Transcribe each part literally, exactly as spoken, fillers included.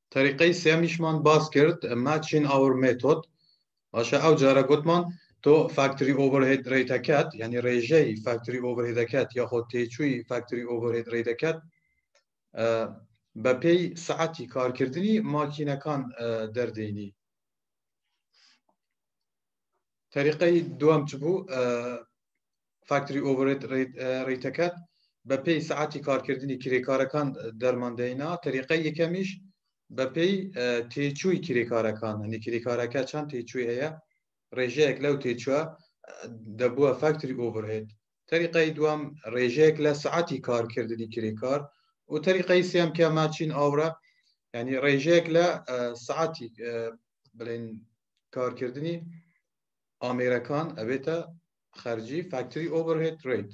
طريقي ساميشمان باسكرت matching our method باشا او جارا گوتمان تو factory overhead rate كات يعني ريجي factory overhead كات ياخد تيچوي factory overhead rate كات بپی ساعتی کار کردنی ماکینه کان دردینی طریقه دوام چبو factory overhead rate كات بپی ساعتی کار کردنی کریکارکان درماندینا طریقه یکمیش بپی تیچوی کریکارکان یعنی کریکارکا چند تیچوی هیا رژیک لو تیچوا دبوا factory overhead طریقه دوام رژیک لساعتی کار کردنی کریکار وطريقة سيام كا ماتشين أورا يعني ريجيك لا ساعتي بلين كار كردني أمريكان أبيتا خارجي factory overhead rate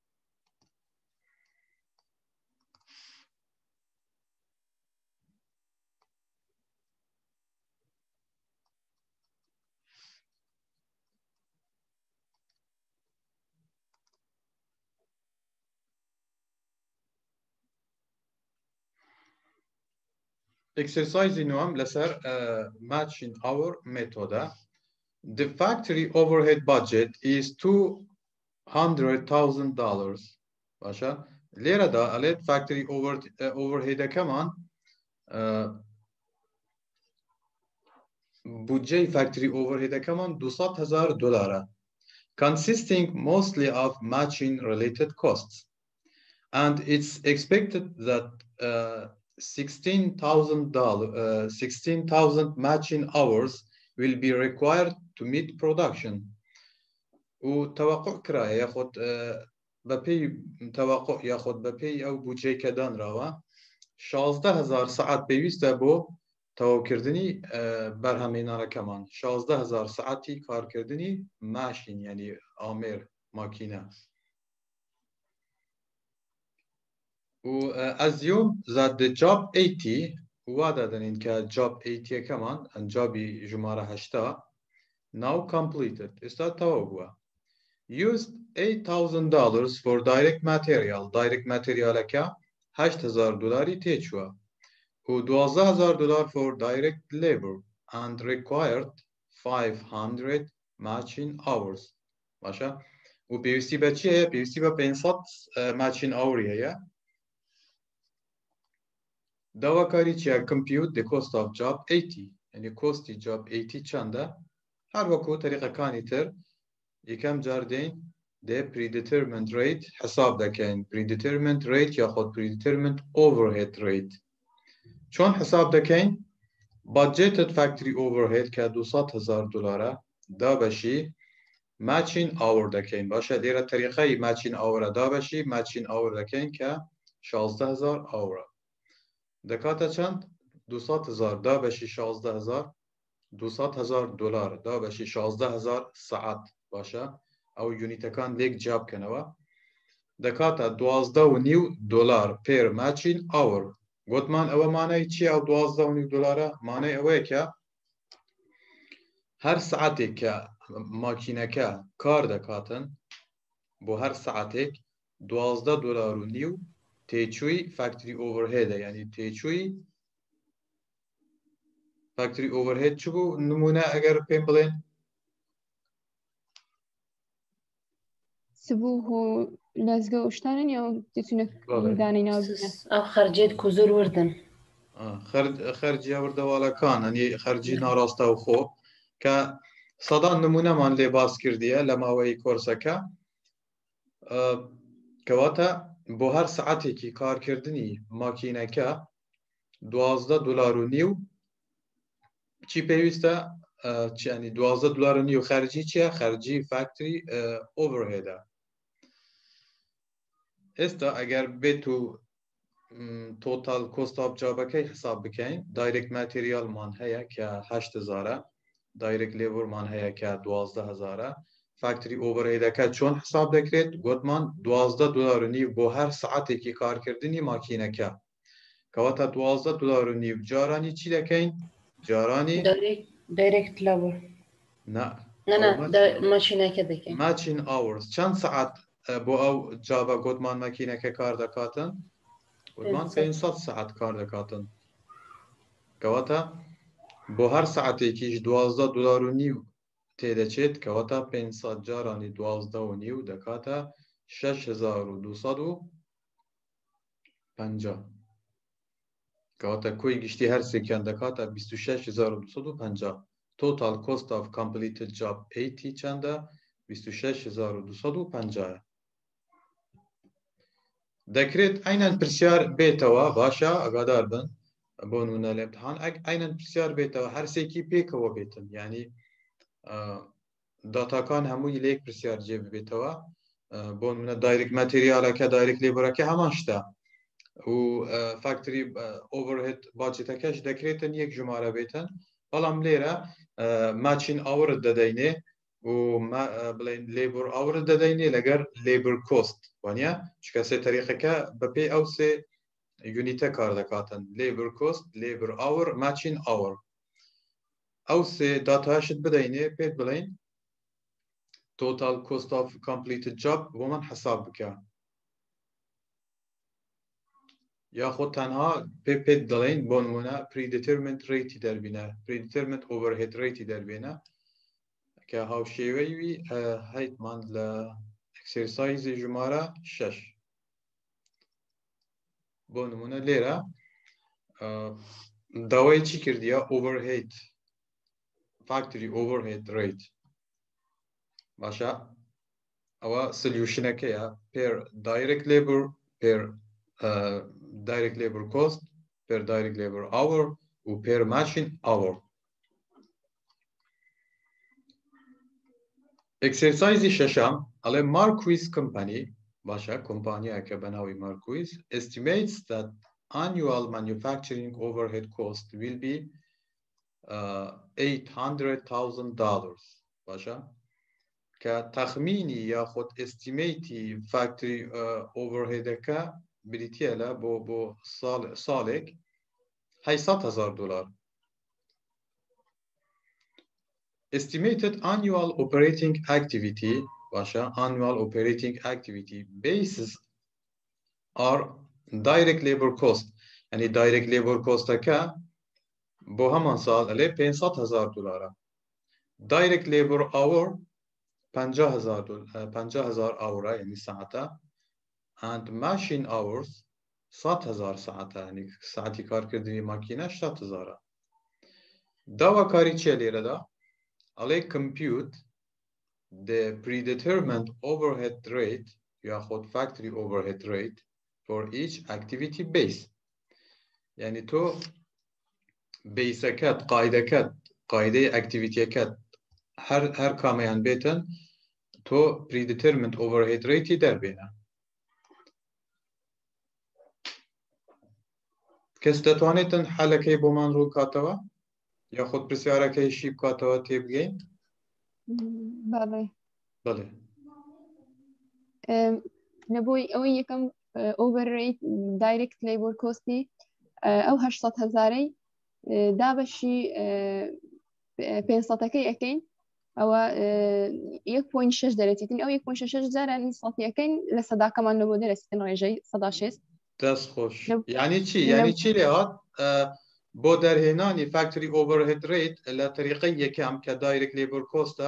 exercise نوام لسر uh, matching our method. The factory overhead budget is two hundred thousand dollars. باشا ليرة دا قالت factory over, uh, overhead كمان uh, budget factory overhead كمان دوصد هزار دولار consisting mostly of matching related costs and it's expected that uh, sixteen thousand dollars, uh, sixteen thousand matching hours will be required to meet production. وتوقع كرا ياخد بپی توقع ياخد بپی او بودجه کدان راوا شازده هزار ساعت بيوسته بو تو كردني برهمينا را كمان شازده هزار ساعتي كار كردني ماشين يعني آمر ماكينة و assume that the job eighty وعدا دنين كا job eighty كمان ان جابي جمارة هشتا now completed استاد توقوا used eight thousand dollars for direct material direct material كا هشت هزار دولاري تيچوا و دوازده هزار دولار for direct labor and required five hundred matching hours باشا و بيوسي بچي هي بيوسي با پانصد matching hour هي دوا كاري چيا compute the cost of job eighty يعني cost job eighty چنده هر وكو طريقة كاني تر يكم جاردين the predetermined rate حساب دكين predetermined rate ياخد predetermined overhead rate شون حساب دكين budgeted factory overhead كدوصد هزار دولار دا بشي matching hour دكين باشا ديرة طريقة matching hour دا بشي matching hour دكين ك شازده هزار hour دكاتا چند دوصد هزار دا بشي شازده هزار دوصد هزار دولار دا بشي شازده هزار ساعت باشا او يونيتكان ليك جاب كنوا دكاتا دوازده و نيو دولار per matching hour گوتمان او معنی چی او دوازده و نيو دولاره معنی اوه که هر ساعتی که ماکینه که کار دکاتن بو هر ساعتی دوازده دلار و نیو تیچوی فاکتوری اوورهیده یعنی تیچوی فاکتوری اوورهید چو بو نمونه اگر پیم بلین سبو هو لازقه اشتانن یا تسونه داني نابينه او خرجيت كوزور وردن خرج خرجي ورده ولا كان يعني خرجي ناراسته و خو ك صدا نمونه من لباس کردیه لما وی کورسکه کواتا بو هر ساعتی که کار کردنی ماکینه که دوازده دلار و نیو چی پیوسته یعنی دوازده دلار و نیو خرجی چیه خرجی فاکتوری اوورهیده استا اگر به تو توتال کوست آف جاب که حساب بکنیم دایرکت ماتریال من هیا که هشت هزاره دایرکت لیبر من هیا که دوازده هزاره فاکتوری اوورهیده که چون حساب دکرد گوتمان دوازده دلار و نیو بو هر ساعتی که کار کردنی ماکینه که کواتا دوازده دلار و نیو جارانی چی دکین جارانی دایرکت لیبر نه نه نه ماشینه که دکین ماتچین آورز چند ساعت بو او جابا گوتمان ماکینه که کار دکاتن گوتمان پانصد ساعت کار دکاتن کەواتە بۆ هەر سەعاتێکیش دوازدە دلار و نیو تێدەچێت کەواتە پێنجسەد جارانی دوازدە و نیو دەکاتە شەش هەزار و دوو سەد و پەنجا کەواتە کۆی گشتی هەرسێکیان دەکاتە بیست و شەش هەزار و دوو سەد و پەنجا. Total cost of completed job eighty چەندە؟ بیست و شەش هەزار و دوو سەد و پەنجا. دەکرێت ئەینەن پرسیار بێتەوە باشە ئەگادار بن بۆ نمونە لە ئیمتحان ئەینەن پرسیار بێتەوە هەرسێکی پێکەوە بێتن یعنی داتاکان هەمووی لە یەک پرسیار جێ ببێتەوە بۆ نمونە دایرکت ماتریالەکە دایرکت لێبەرەکە هەمان شتە و فاکتوری ئۆڤەرهێد باجێتەکەش دەکرێتن یەک ژمارە بێتن بەڵام لێرە ماچین ئاورت دەدەینێ و بڵێن لێبر ئاورت دەدەینێ لەگەر لێبر کۆست وانە چکە سێ تەریقەکە بەپێی ئەو سێ یونیتە کار دەکاتن لێبر کۆست لێبر ئاور ماچین ئاور ئەو سێ داتاشت بدەینێ پێت بڵێن total cost of completed job بۆ من حساب بکە یاخۆ تەنها پێ پێت دەڵێن بۆ نمونە predetermined rate دەربینە predetermined overhead rate دەربێنە کە هاوشێوەیوی هەیتمان لە ئەکسەرسایزی ژمارە شەش بۆ نمونە لێرە داوای چی کردیە overhead factory overhead rate باشە ئەوە سلیوشنەکەیە per direct labor per direct labor cost per direct labor hour و per machine hour. Exercise شەشەم ئەڵێ Marquis Company باشە کۆمپانیایەکە بەناوی Marquis estimates that annual manufacturing overhead cost will be uh, eight hundred thousand dollars باشە کە تەخمینی یاخۆت ئێستیمەیتی فاکتوری ئۆڤەرهێدەکە بریتە لە بۆ بۆ ساڵێک هەیسەد هەزار دلار. Estimated annual operating activity باشە annual operating activity bases are direct labor cost یعنی direct labor costەکە بۆ هەمان ساڵ ئەلێ پێنجسەد هەزار دلارە. Direct labor hour پەنجا هەزار ئاورە یعنی ساعتە and machine hours سەد هەزار ساعتە یعنی ساعتی کارکردنی ماکینە شەد هەزارە. داواکاری چیە لێرەدا؟ ئەڵێ compute the predetermined overhead rate یاخۆت factory overhead rate for each activity base یعنی تۆ بیسەکەت قایدەکەت قایدەی ئەکتیڤیتیەکەت هەر هەر کامەیان بێتن تۆ predetermined overhead rate دەربێنە. کەس دەتوانێتن حەلەکەی بۆمان ڕوو کاتەوە یاخۆت پرسیارەکەیشی بکاتەوە تێبگەین؟ بەڵێ بەڵێ نەبووی ئەوەی یەکەم overrate direct labor cosتی ئەو هەشسەد هەزارەی دابەشی پێنجسەدەکەی ئەەکەین ئەوە یەک پۆینت شەش دەرەچێتین ئەو یەک پۆینت شەش جارانی سەدیەکەین لە سەداکەمان لە بۆ دەرەچێتن ڕێژەی سەدا شێست. دەست خۆش یعنی چی یعنی چی لێ هات بۆ دەرهێنانی فاکتوری ئۆڤەرهێد ڕێت لە طریقەی یەکەم کە دایرکت لێبر کۆستە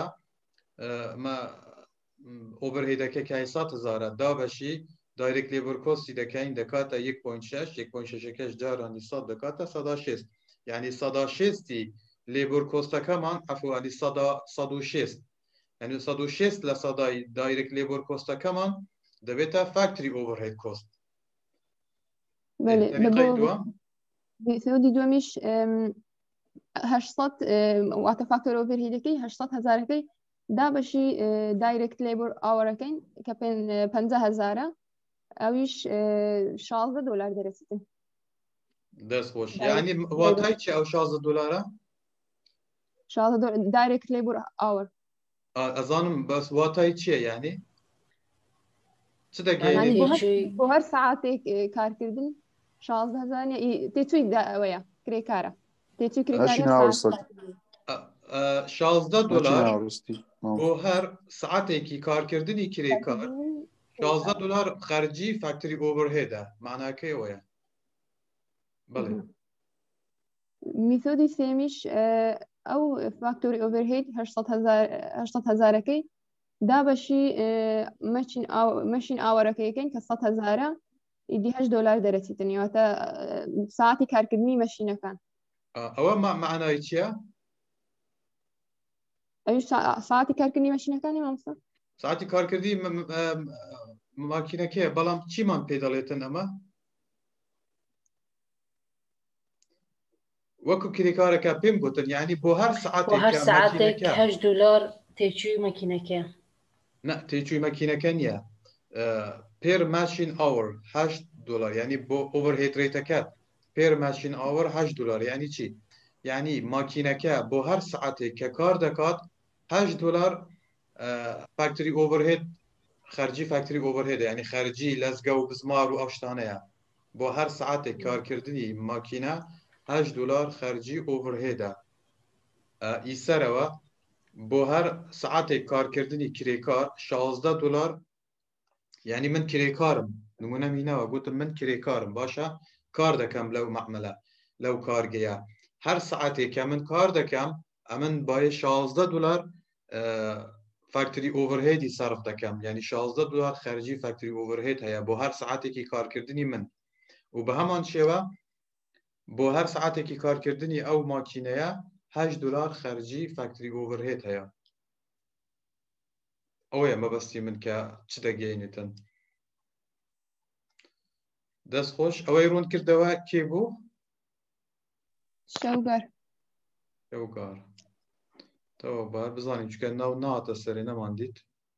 ئۆڤەرهێدەکە کە سەد هەزارە دابەشی دایرکت لێبر کۆستی دەکەین دەکاتە یەک پۆینت شەش یەک پۆینت شەشەکەش جارانی سەد دەکاتە سەدا شێست یعنی سەدا شێستی لێبر کۆستەکەمان ئەفوانی سەد و شێست یعنی سەد و شێست لە سەدای دایرکت لێبر کۆستەکەمان دەبێتە فاکتوری ئۆڤەرهێد کۆست. سەودی دووەمیش هەشسەد واتە فاکتۆر ئۆڤەرهێدەکەی هەشسەد هەزارەکەی دابەشی دایرکت لێبر ئاوەرەکەین کە پەنجا هەزارە ئەویش شازدە دۆلار دەرەچێتن. دەست خۆش یعنی واتای چی ئەو شازدە دۆلارە؟ دایرکت لێبر ئاوەر ئەزانم بەس واتای چییە یعنی چ دەگەێنێت بۆ هەر سەعاتێک کارکردن شازدە هەزار تێچووی ئەوەیە کرێکارە تێچووی کرێکارە شازدە دلار بۆ هەر سەعاتێکی کارکردنی کرێکار شازدە دلار خەرجی فاکتوری ئۆڤەرهێدە معناکەی ئەوەیە. بەڵێ میثۆدی سێمیش ئەو فاکتۆری ئۆڤەرهێد هەشتاد هەزارەکەی دابەشی مەشین ئاوەرەکەیەکەین کە سەد هەزارە ئیدی هەشت دۆلار دەرەچیتن یواتە ساعتی کارکردنی مەشینەکان. ئەوە معنای چییە؟ ئەوی ساعتی کارکردنی مەشینەکانی مامۆستا؟ ساعتی کارکردی ماکینەکەیە بەڵام چیمان پێ دەڵێتن ئەمە؟ وەکو کرێکارەکە پێم گوتن یعنی بۆ هەر بۆ هەر ساعتێک هەشت دۆلار تێچووی مەکینەکە. نه تێچووی مەکینەکە نییە پێر ماشین ئاور هەشت دۆلار یعنی بۆ ئۆڤەرهێد ڕێتەکەت پێر ماشین ئاور هەشت دۆلار یعنی چی؟ یعنی ماکینەکە بۆ هەر ساعتێک کە کار دەکات هەشت دۆلار فاکتوری ئۆڤەرهێد خەرجی فاکتوری ئۆڤەرهێدە یعنی خەرجی لەزگە و بزمار و ئەو شتانەیە بۆ هەر ساعتێک کارکردنی ماکینە هەشت دۆلار خەرجی ئۆڤەرهێدە. ئیسەرەوە بۆ هەر ساعتێک کارکردنی کرێکار شازدە دۆلار یعنی من کرێکارم نمونە مینەوە گوتم من کرێکارم باشە کار دەکەم لەو مەعمەلە لەو کارگەیە هەر ساعتێکە من کار دەکەم ئەمن باێ شازدە دۆلار فاکتوری ئۆڤەرهێدی سەرف دەکەم یعنی شازدە دۆلار خەرجی فاکتوری ئۆڤەرهێد هەیە بۆ هەر ساعتێکی کارکردنی من و بە هەمان شێوە بۆ هەر ساعتێکی کارکردنی ئەو ماکینەیە هەشت دۆلار خەرجی فاکتوری ئۆڤەرهێد هەیە. ئەوەیە مەبەستی من کە چ دەگەینێتن. دەست خۆش ئەوەی ڕوون کردەوە کێ بوو؟ شەوگار. شەوگار تەوە بار بزانین چکە ناو ناتە سەرێ نەمان دیت.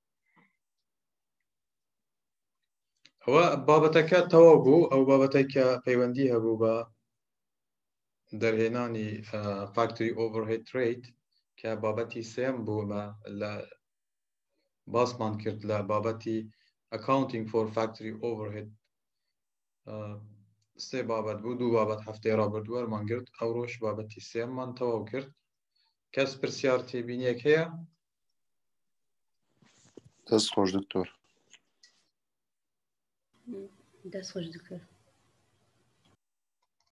ئەوە بابەتەکە تەواو بوو ئەو بابەتەی کە پەیوەندی هەبوو بە دەرهێنانی فاکتوری ئۆڤەرهێد ڕێیت کە بابەتی سێم بوومە لە باسمان کرد لە بابەتی accounting for factory overhead سێ بابەت بوو دوو بابەت هەفتەی ڕابردووەرمان کرد ئەو ڕۆژ بابەتی سێممان تەواو کرد. کەس پرسیار تێبینیەک هەیە؟ دەست خۆش دکتۆر. دەست خۆش دکتۆر.